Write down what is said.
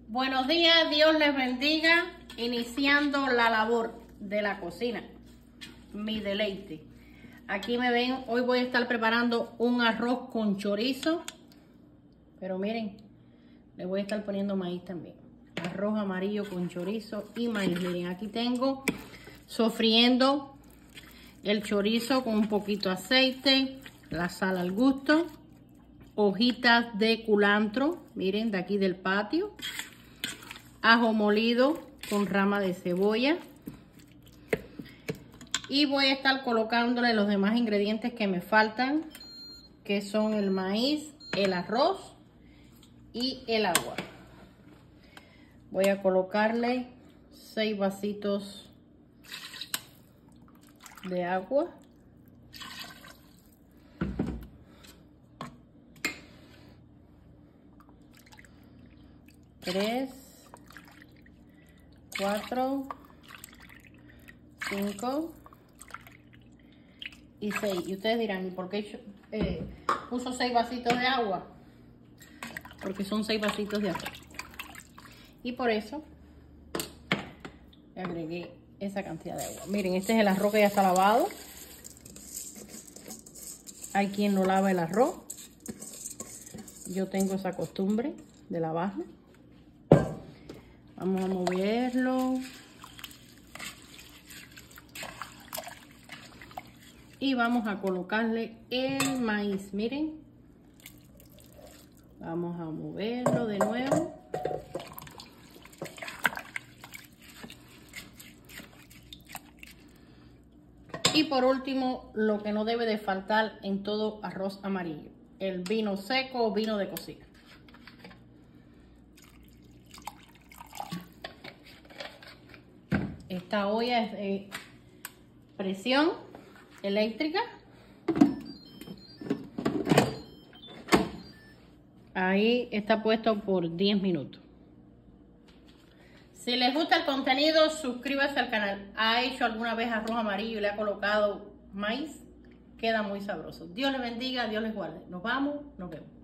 Buenos días, Dios les bendiga. Iniciando la labor de la cocina, mi deleite. Aquí me ven, hoy voy a estar preparando un arroz con chorizo. Pero miren, le voy a estar poniendo maíz también. Arroz amarillo con chorizo y maíz. Miren, aquí tengo sofriendo el chorizo con un poquito de aceite, la sal al gusto, hojitas de culantro, miren, de aquí del patio, ajo molido con rama de cebolla, y voy a estar colocándole los demás ingredientes que me faltan, que son el maíz, el arroz y el agua. Voy a colocarle 6 vasitos de agua. Tres, 4, 5 y 6. Y ustedes dirán, ¿y por qué puso 6 vasitos de agua? Porque son 6 vasitos de arroz. Y por eso le agregué esa cantidad de agua. Miren, este es el arroz que ya está lavado. Hay quien no lava el arroz. Yo tengo esa costumbre de lavarlo. Vamos a moverlo. Y vamos a colocarle el maíz, miren. Vamos a moverlo de nuevo. Y por último, lo que no debe de faltar en todo arroz amarillo, el vino seco o vino de cocina. Esta olla es de presión eléctrica. Ahí está puesto por 10 minutos. Si les gusta el contenido, suscríbase al canal. ¿Ha hecho alguna vez arroz amarillo y le ha colocado maíz? Queda muy sabroso. Dios les bendiga, Dios les guarde. Nos vamos, nos vemos.